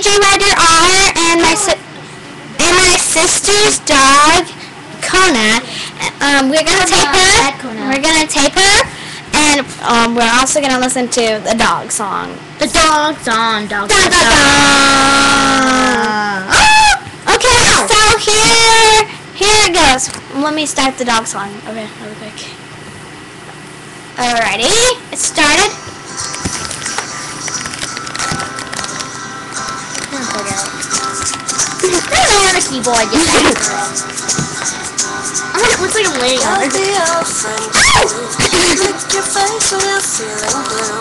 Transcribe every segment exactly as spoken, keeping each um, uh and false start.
J Ryder Otter and my si and my sister's dog Konah. Um, we're gonna tape her. We're gonna tape her, and um, we're also gonna listen to the dog song. The dog song, dog Dun, song. dun, dun. Oh, okay, so here, here it goes. Let me start the dog song. Okay, really quick. Alrighty, it started. I don't know how to keyboard yet. I mean, it looks like I'm laying on it. Lick your face when you're feeling blue.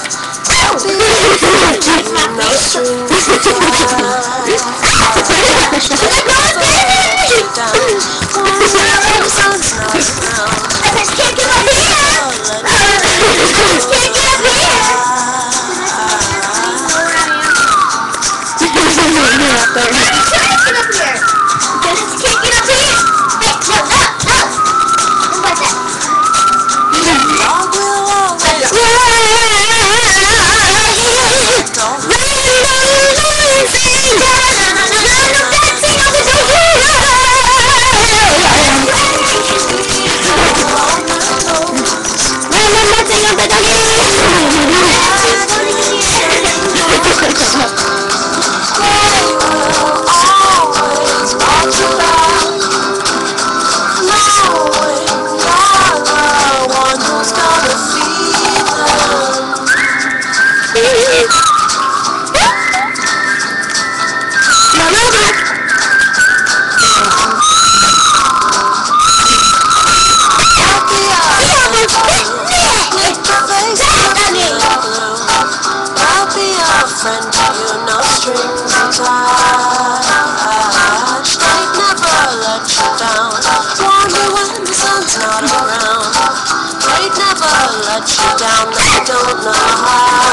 No strings attached. They'd never let you down. Wonder when the sun's not around. They'd never let you down. They don't know how.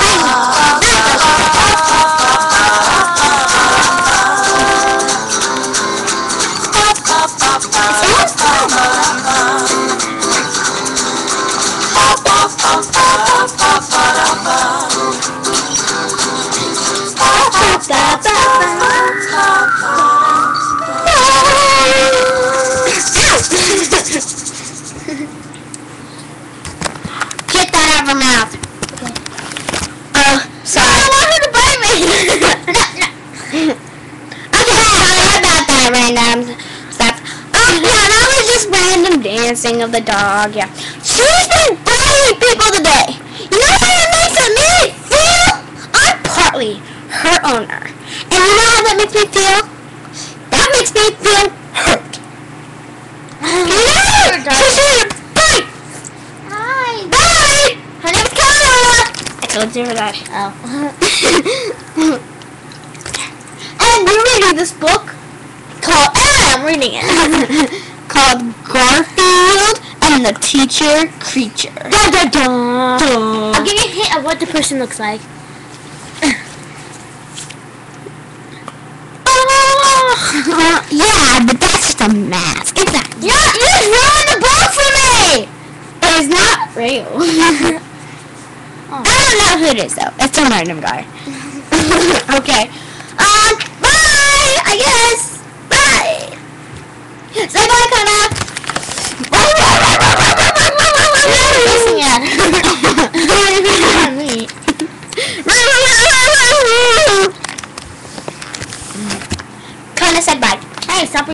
Get that out of her mouth. Okay. Oh, sorry. I don't want her to bite me. Okay, sorry about that random stuff. Oh, yeah, that was just random dancing of the dog, yeah. She's been biting people today. You know how that makes me feel? I'm partly her owner. And you know how that makes me feel? That makes me feel hurt. You know? She's here to bite. Hi. Bye! Her name's Konah! I told you her that. Oh. And we're reading this book called, and I'm reading it, called Garfield and the Teacher Creature. Da, da, da. I'll give you a hint of what the person looks like. Uh, yeah, but that's just a mask. It's not. Yeah, you just ruined the book for me! It's not real. Oh. I don't know who it is, though. It's some random guy. Okay. Um, bye, I guess. Bye. Say bye, Konah. Konah said bye. Hey, stop.